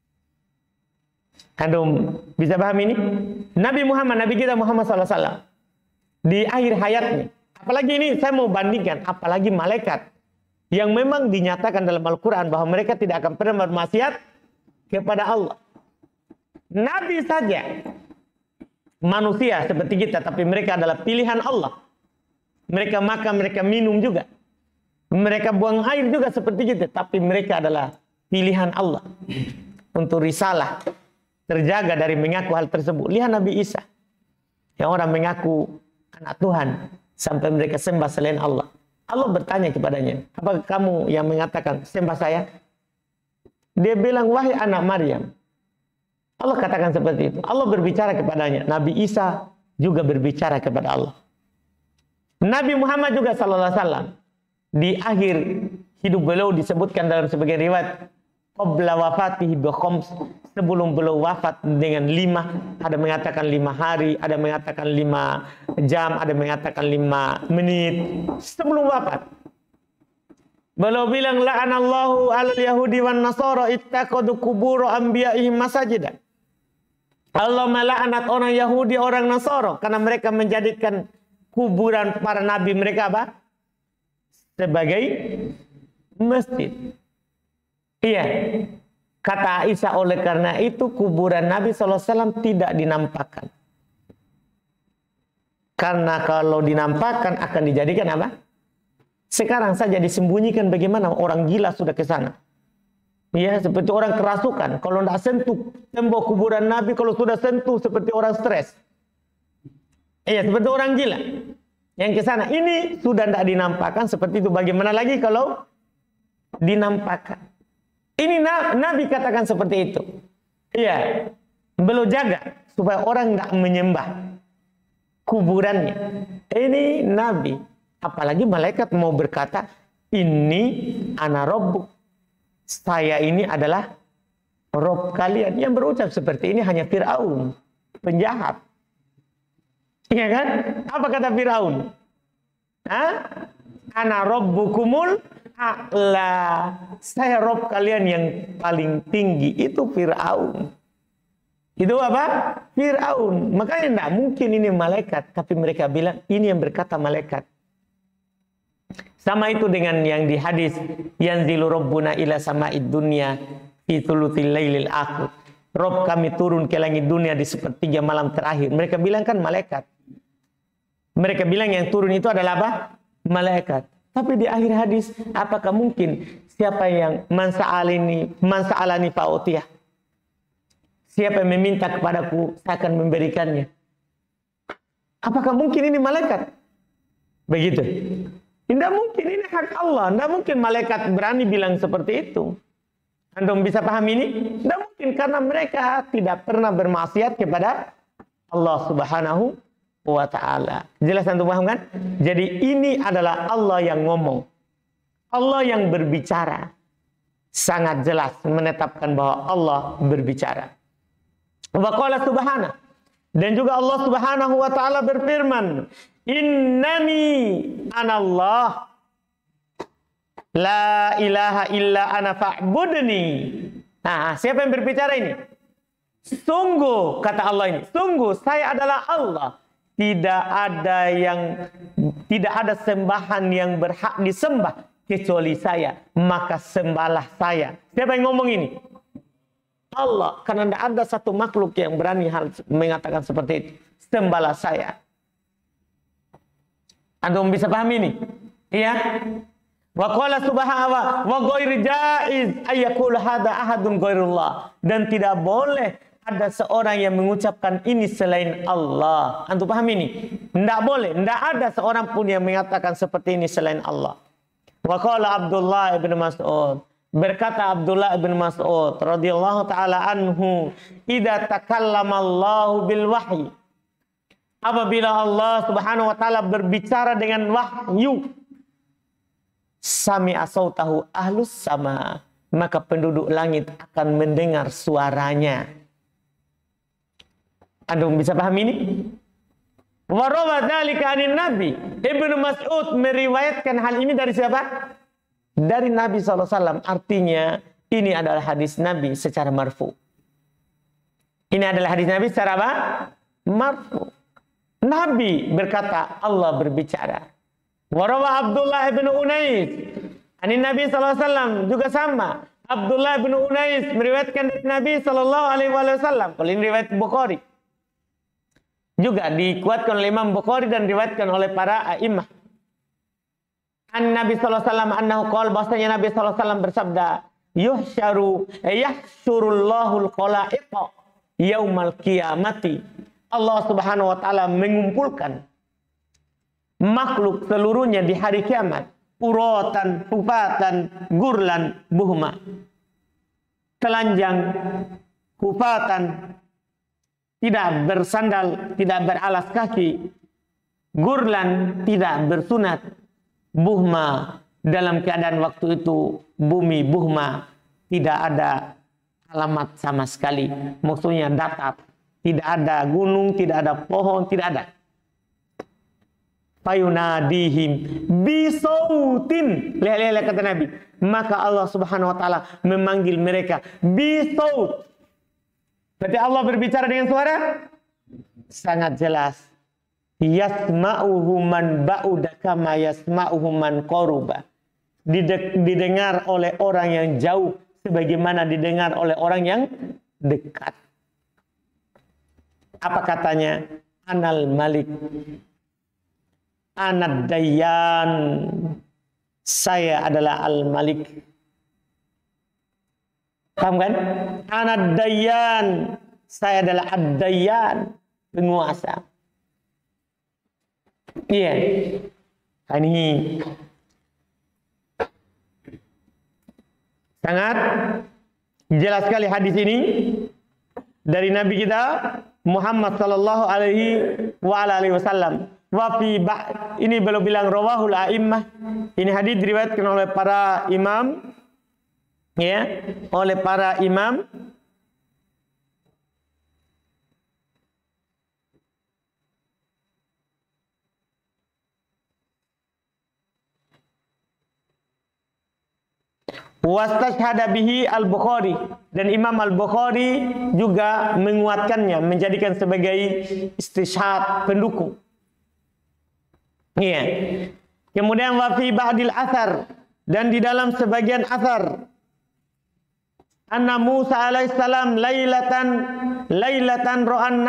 Antum bisa paham ini? Nabi Muhammad, Nabi kita Muhammad SAW di akhir hayatnya. Apalagi ini saya mau bandingkan, apalagi malaikat yang memang dinyatakan dalam Al-Quran bahwa mereka tidak akan pernah bermaksiat kepada Allah. Nabi saja manusia seperti kita, tapi mereka adalah pilihan Allah. Mereka makan, mereka minum juga. Mereka buang air juga seperti kita, tapi mereka adalah pilihan Allah untuk risalah. Terjaga dari mengaku hal tersebut. Lihat Nabi Isa. Yang orang mengaku anak Tuhan. Sampai mereka sembah selain Allah. Allah bertanya kepadanya. Apakah kamu yang mengatakan sembah saya? Dia bilang wahai anak Maryam. Allah katakan seperti itu. Allah berbicara kepadanya. Nabi Isa juga berbicara kepada Allah. Nabi Muhammad juga sallallahu alaihi wasallam di akhir hidup beliau disebutkan dalam sebagian riwayat qabla wafatihi bi khams, sebelum beliau wafat dengan 5, ada mengatakan 5 hari, ada mengatakan 5 jam, ada mengatakan 5 menit sebelum wafat. Beliau bilang la'anallahu 'alal yahudi wan nasara ittaqadu qubur anbiya'ihim masajidan. Allah melaknat orang Yahudi, orang Nasara karena mereka menjadikan kuburan para nabi mereka apa? Sebagai masjid. Iya. Kata Aisyah, oleh karena itu kuburan Nabi SAW tidak dinampakkan. Karena kalau dinampakkan akan dijadikan apa? Sekarang saja disembunyikan, bagaimana orang gila sudah ke sana. Ya, seperti orang kerasukan. Kalau tidak sentuh tembok kuburan Nabi, kalau sudah sentuh seperti orang stres. Iya, seperti orang gila yang ke sana. Ini sudah tidak dinampakkan seperti itu. Bagaimana lagi kalau dinampakkan? Ini Nabi katakan seperti itu. Iya, beliau jaga supaya orang tidak menyembah kuburannya. Ini Nabi. Apalagi malaikat mau berkata, ini ana rabbuk. Saya ini adalah Rob kalian. Yang berucap seperti ini hanya Fir'aun, penjahat. Iya kan? Apa kata Fir'aun? Ana rabbukumul a'la. Saya Rob kalian yang paling tinggi. Itu Fir'aun. Itu apa? Fir'aun. Makanya tidak mungkin ini malaikat. Tapi mereka bilang ini yang berkata malaikat. Sama itu dengan yang di hadis yanzilu rabbuna ila sama'id dunya fi thuluthil lailil akhir. Rob kami turun ke langit dunia di sepertiga malam terakhir. Mereka bilang kan malaikat. Mereka bilang yang turun itu adalah apa? Malaikat. Tapi di akhir hadis, apakah mungkin siapa yang mansa'alani fa'utiyah? Siapa yang meminta kepadaku, saya akan memberikannya. Apakah mungkin ini malaikat? Begitu. Tidak mungkin, ini hak Allah. Tidak mungkin malaikat berani bilang seperti itu. Anda bisa paham ini? Tidak mungkin, karena mereka tidak pernah bermaksiat kepada Allah Subhanahu wa ta'ala. Jelas antum paham kan? Jadi ini adalah Allah yang ngomong. Allah yang berbicara. Sangat jelas menetapkan bahwa Allah berbicara. Wa qala subhanahu. Dan juga Allah Subhanahu wa ta'ala berfirman, innani anallah la ilaha illa ana fa'budni. Nah, siapa yang berbicara ini? Sungguh, kata Allah ini, sungguh saya adalah Allah. Tidak ada sembahan yang berhak disembah kecuali saya, maka sembahlah saya. Siapa yang ngomong ini? Allah. Karena tidak ada satu makhluk yang berani mengatakan seperti itu. Sembahlah saya. Antum bisa paham ini? Iya. Wa qala subhanahu wa ghairu jaiz ayyakul hada ahadun ghairullah. Dan tidak boleh ada seorang yang mengucapkan ini selain Allah. Antum paham ini? Tidak boleh. Tidak ada seorang pun yang mengatakan seperti ini selain Allah. Wa qala Abdullah ibn Mas'ud. Berkata Abdullah ibn Mas'ud radhiyallahu taala anhu, "Idza takallama Allahu bil wahyi." Apabila Allah Subhanahu wa taala berbicara dengan wahyu, sami'a sautahu ahlus sama, maka penduduk langit akan mendengar suaranya. Antum bisa paham ini? Wa rawa dzalika anin Nabi. Ibnu Mas'ud meriwayatkan hal ini dari siapa? Dari Nabi SAW. Artinya ini adalah hadis Nabi secara marfu. Ini adalah hadis Nabi secara apa? Marfu. Nabi berkata, Allah berbicara. Warawa Abdullah bin Unais. Ani Nabi SAW juga sama. Abdullah bin Unais meriwayatkan dari Nabi SAW. Kalau ini riwayat Bukhari. Juga dikuatkan oleh Imam Bukhari dan diriwayatkan oleh para a'imah. An Nabi sallallahu alaihi wasallam annahu qala, bahwasanya Nabi sallallahu alaihi wasallam bersabda, yahsyurullahul khalaiqa yaumal qiyamati. Allah Subhanahu wa taala mengumpulkan makhluk seluruhnya di hari kiamat, uratan, hufatan, gurlan, buhma. Telanjang, hufatan, tidak bersandal, tidak beralas kaki, gurlan, tidak bersunat, buhma, dalam keadaan waktu itu bumi buhma, tidak ada alamat sama sekali, maksudnya datar, tidak ada gunung, tidak ada pohon, tidak ada. Fayunadihim bisautin, lihat kata Nabi, maka Allah Subhanahu wa taala memanggil mereka bisaut. Berarti Allah berbicara dengan suara sangat jelas. Yasma'uhu man ba'uda kama yasma'uhu man qaruba. Didengar oleh orang yang jauh sebagaimana didengar oleh orang yang dekat. Apa katanya? Anal Malik, Anad Dayyan, saya adalah Al-Malik. Paham kan? Anad Dayyan, saya adalah Ad-Dayyan, penguasa. Iya. Ini sangat jelas sekali hadis ini dari Nabi kita Muhammad sallallahu alaihi wasallam. Ini belum bilang rawahul a'immah. Ini hadis diriwayatkan oleh para imam, ya, oleh para imam. Wastashhada bihi al-Bukhari, dan Imam al-Bukhari juga menguatkannya, menjadikan sebagai istishhad, pendukung. Iya. Kemudian wa fi ba'dil athar, dan di dalam sebagian athar, anna Musa alaihissalam lailatan ro'an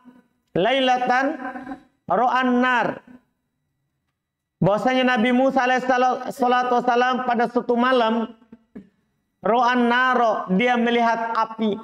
nar, bahwasanya Nabi Musa alaihissalam pada suatu malam ro'an naro, dia melihat api.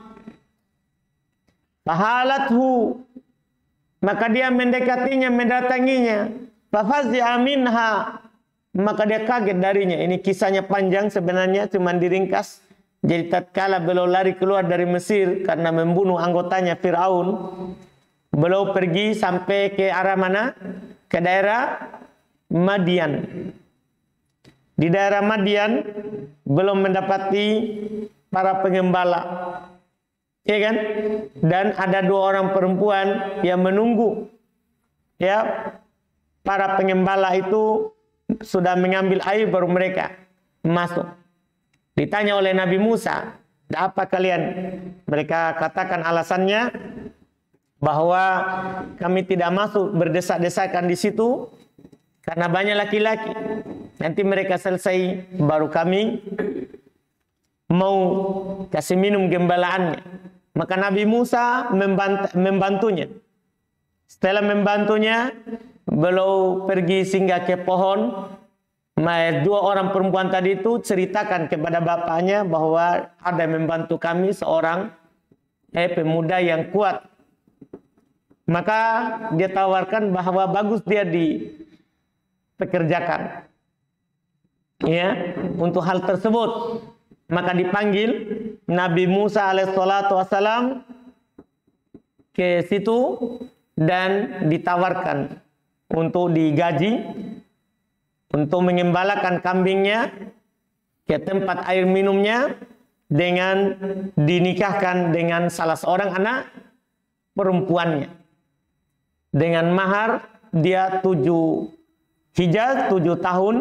Fahalathu, maka dia mendekatinya, mendatanginya. Fafazi'a minha, maka dia kaget darinya. Ini kisahnya panjang sebenarnya, cuma diringkas. Jadi tatkala beliau lari keluar dari Mesir karena membunuh anggotanya Fir'aun, beliau pergi sampai ke arah mana? Ke daerah Madian. Di daerah Madian belum mendapati para pengembala, ya kan? Dan ada 2 orang perempuan yang menunggu, ya. Para pengembala itu sudah mengambil air, baru mereka masuk. Ditanya oleh Nabi Musa, apa kalian? Mereka katakan alasannya bahwa kami tidak masuk berdesak-desakan di situ karena banyak laki-laki. Nanti mereka selesai, baru kami mau kasih minum gembalaannya. Maka Nabi Musa membantunya. Setelah membantunya, beliau pergi singgah ke pohon. 2 orang perempuan tadi itu ceritakan kepada bapaknya bahwa ada yang membantu kami, seorang pemuda yang kuat. Maka dia tawarkan bahwa bagus dia dipekerjakan, ya, untuk hal tersebut. Maka dipanggil Nabi Musa alaihissalatu wassalam ke situ dan ditawarkan untuk digaji untuk mengembalakan kambingnya ke tempat air minumnya dengan dinikahkan dengan salah seorang anak perempuannya dengan mahar dia 7 hijaz, 7 tahun,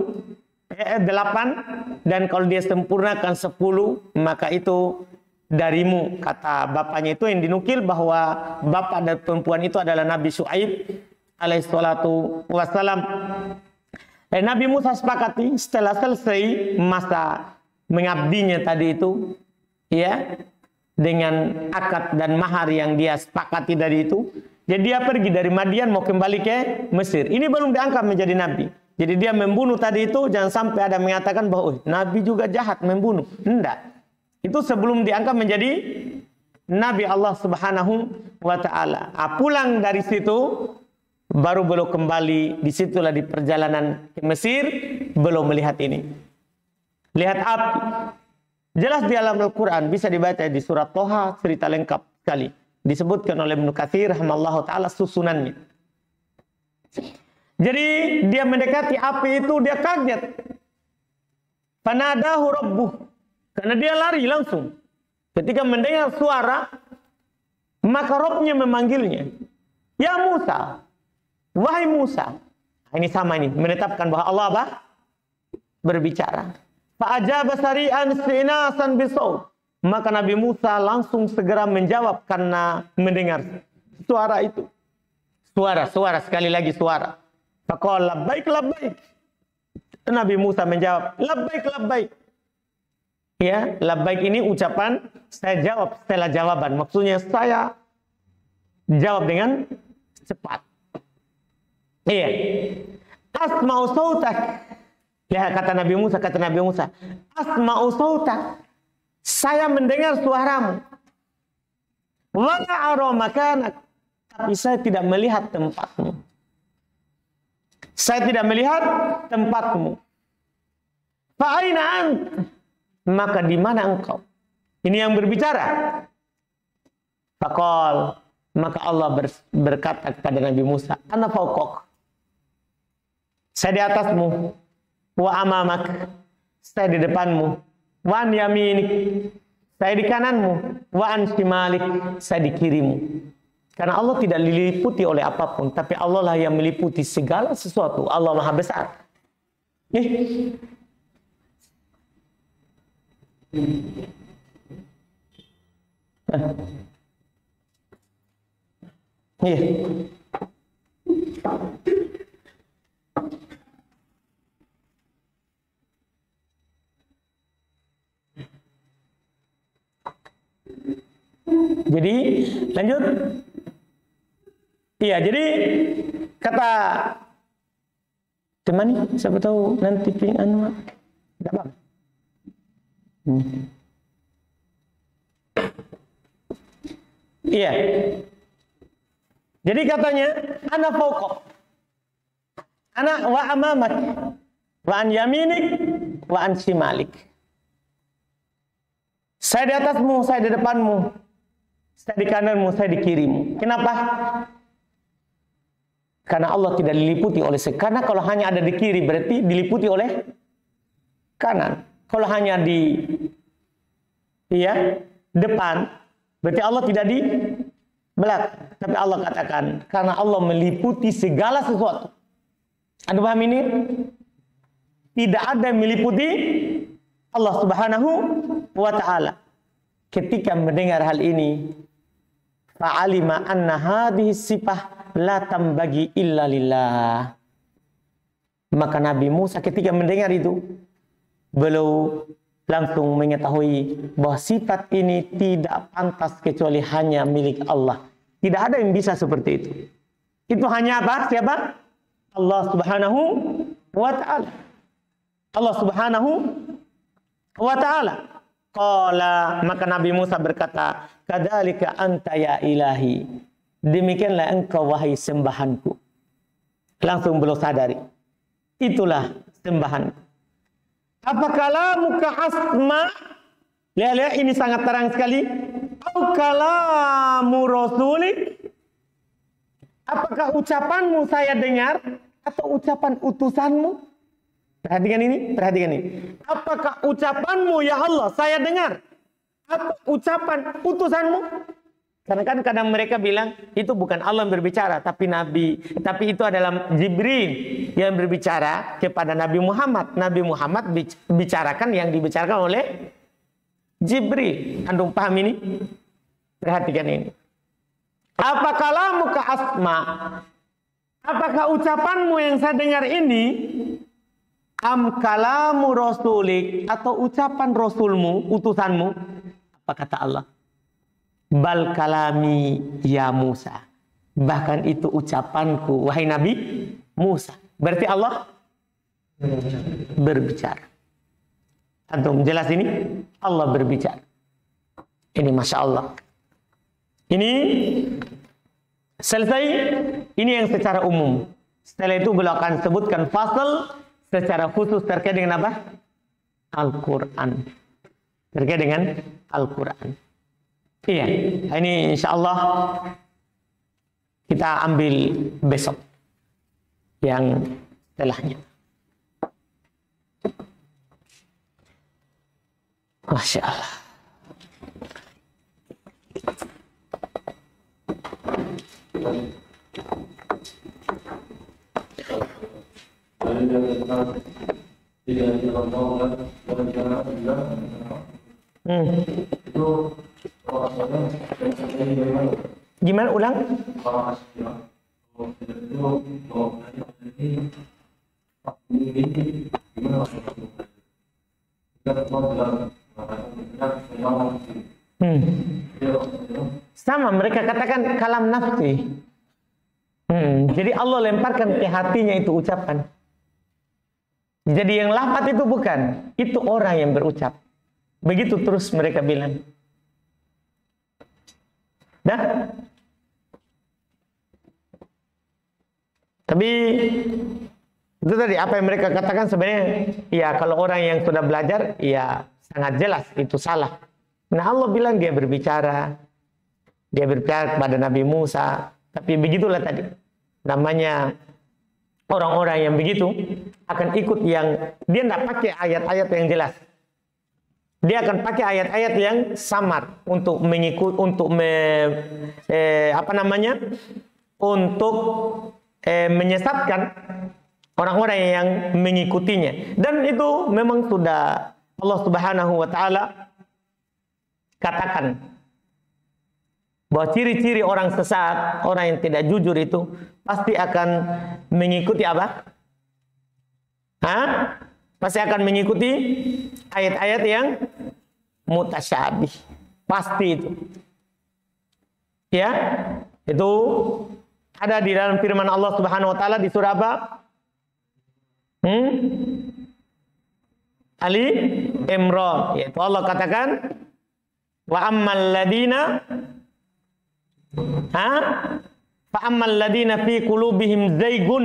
8, dan kalau dia sempurnakan 10, maka itu darimu. Kata bapaknya itu yang dinukil bahwa bapak dan perempuan itu adalah Nabi Syuaib alaihissalatu wassalam. Nabi Musa sepakati setelah selesai masa mengabdinya tadi itu, ya, dengan akad dan mahar yang dia sepakati dari itu. Jadi dia pergi dari Madian mau kembali ke Mesir. Ini belum diangkat menjadi nabi. Jadi dia membunuh tadi itu, jangan sampai ada mengatakan bahwa nabi juga jahat membunuh. Tidak. Itu sebelum diangkat menjadi nabi Allah Subhanahu wa taala. Pulang dari situ baru belum kembali, disitulah di perjalanan ke Mesir belum melihat ini. Lihat api. Jelas di dalam Al-Quran, bisa dibaca di surat Toha, cerita lengkap sekali. Disebutkan oleh Ibnu Katsir rahimallahu taala susunannya. Jadi dia mendekati api itu, dia kaget. Fanadahu rabbuh, karena dia lari langsung. Ketika mendengar suara, maka Rabbnya memanggilnya. Ya Musa, wahai Musa. Ini sama ini, menetapkan bahwa Allah apa? Berbicara. Fa'ajaba sari'an istinasan bisaut. Maka Nabi Musa langsung segera menjawab karena mendengar suara itu. Suara, sekali lagi suara. Faqala labbaik labbaik. Nabi Musa menjawab, labbaik labbaik. Ya, labbaik ini ucapan saya jawab setelah jawaban. Maksudnya saya jawab dengan cepat. Iya. Asma'u sautak. Ya, kata Nabi Musa, asma'u sautak. Saya mendengar suaramu. Wa ara makanak. Tapi saya tidak melihat tempatmu. Saya tidak melihat tempatmu. Fa aina ant? Maka di mana engkau? Ini yang berbicara. Faqal, maka Allah berkata kepada Nabi Musa, ana fauqak. Saya di atasmu. Wa amamak. Saya di depanmu. Wa an yaminik. Saya di kananmu. Wa an shimalik. Saya di kirimu. Karena Allah tidak diliputi oleh apapun, tapi Allah lah yang meliputi segala sesuatu. Allah Maha Besar. Iya. Jadi lanjut. Iya, jadi kata teman, siapa tahu nanti anu enggak apa. Iya. Jadi katanya, ana fauqak. Ana wa amamak. Wa an yaminik wa an shimalik. Saya di atasmu, saya di depanmu. Saya di kananmu, saya di kirimu. Kenapa? Karena Allah tidak diliputi oleh karena kalau hanya ada di kiri berarti diliputi oleh kanan. Kalau hanya di depan berarti Allah tidak di belakang. Tapi Allah katakan karena Allah meliputi segala sesuatu. Anda paham ini? Tidak ada yang meliputi Allah Subhanahu wa taala. Ketika mendengar hal ini, fa'alima anna hadhihi sifah la tambagi illa lillah. Maka Nabi Musa ketika mendengar itu, beliau langsung mengetahui bahwa sifat ini tidak pantas kecuali hanya milik Allah. Tidak ada yang bisa seperti itu. Itu hanya apa? Siapa? Allah Subhanahu wa ta'ala. Allah Subhanahu wa ta'ala. Qala, maka Nabi Musa berkata, kadzalika anta ya ilahi. Demikianlah engkau wahai sembahanku. Langsung beliau sadari. Itulah sembahanku. Apa kalamuka asma? Lihat, ini sangat terang sekali. Au kalamu rasulik? Apakah ucapanmu saya dengar atau ucapan utusanmu? Perhatikan ini. Apakah ucapanmu ya Allah saya dengar atau ucapan utusanmu? Karena kan kadang mereka bilang itu bukan Allah yang berbicara, tapi itu adalah Jibril yang berbicara kepada Nabi Muhammad. Nabi Muhammad bicarakan yang dibicarakan oleh Jibril. Antum paham ini? Perhatikan ini. Apa kalamuka asma? Apakah ucapanmu yang saya dengar ini am kalamu rasulik atau ucapan rasulmu, utusanmu? Apa kata Allah? Bal kalami ya Musa. Bahkan itu ucapanku wahai Nabi Musa. Berarti Allah berbicara. Antum jelas ini? Allah berbicara. Ini Masya Allah. Ini selesai. Ini yang secara umum. Setelah itu beliau akan sebutkan fasal secara khusus terkait dengan apa? Al-Quran. Terkait dengan Al-Quran. Iya, ini insya Allah kita ambil besok yang setelahnya. Masya Allah. Gimana ulang? Sama mereka katakan kalam nafsi. Jadi Allah lemparkan ke hatinya itu ucapan. Jadi yang lafaz itu bukan, itu orang yang berucap. Begitu terus mereka bilang. Dah. Tapi itu tadi apa yang mereka katakan sebenarnya ya kalau orang yang sudah belajar ya sangat jelas itu salah. Nah Allah bilang dia berbicara kepada Nabi Musa. Tapi begitulah tadi namanya orang-orang yang begitu akan ikut yang dia tidak pakai ayat-ayat yang jelas. Dia akan pakai ayat-ayat yang samar untuk mengikut untuk menyesatkan orang-orang yang mengikutinya. Dan itu memang sudah Allah Subhanahu wa taala katakan bahwa ciri-ciri orang sesat, orang yang tidak jujur itu pasti akan mengikuti apa? Pasti akan mengikuti ayat-ayat yang mutasyabih. Pasti itu. Ya, itu ada di dalam firman Allah Subhanahu wa taala di surah apa? Ali Imran. Yaitu Allah katakan wa ammal ladina fa ammal ladina fi qulubihim zaygun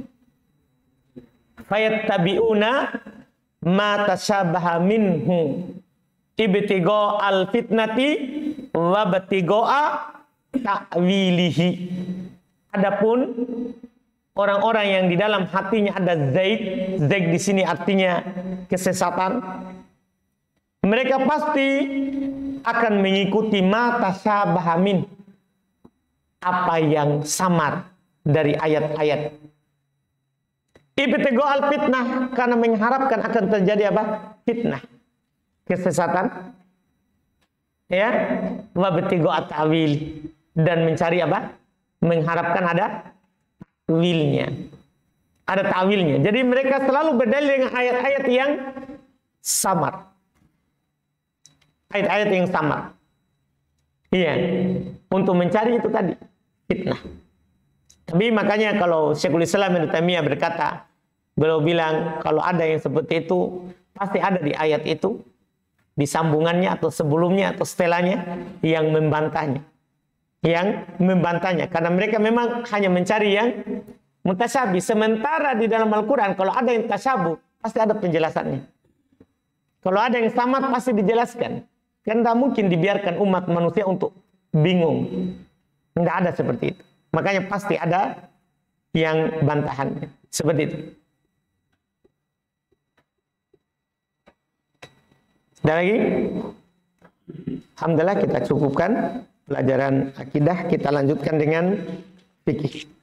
fayattabi'una ma tashabaha minhu ibtigha al-fitnati wa ibtigha ta'wilihi. Adapun orang-orang yang di dalam hatinya ada zaig di sini artinya kesesatan, mereka pasti akan mengikuti ma tashabaha min, apa yang samar dari ayat-ayat. Ibtigha al-fitnah, karena mengharapkan akan terjadi apa? Fitnah, kesesatan. Ya, wa ibtigha ta'wil, dan mencari apa? Mengharapkan ada ta'wilnya. Ada ta'wilnya. Jadi mereka selalu berdalil dengan ayat-ayat yang samar. Ayat-ayat yang samar. Iya, untuk mencari itu tadi fitnah. Tapi makanya kalau Syekhul Islam Ibnu Taimiyah berkata, beliau bilang kalau ada yang seperti itu pasti ada di ayat itu, di sambungannya atau sebelumnya atau setelahnya yang membantahnya. Karena mereka memang hanya mencari yang mutasyabih. Sementara di dalam Al-Quran kalau ada yang tasyabuh pasti ada penjelasannya. Kalau ada yang samar pasti dijelaskan. Kan tidak mungkin dibiarkan umat manusia untuk bingung. Tidak ada seperti itu. Makanya pasti ada yang bantahannya. Seperti itu. Ada lagi? Alhamdulillah kita cukupkan pelajaran akidah. Kita lanjutkan dengan fikih.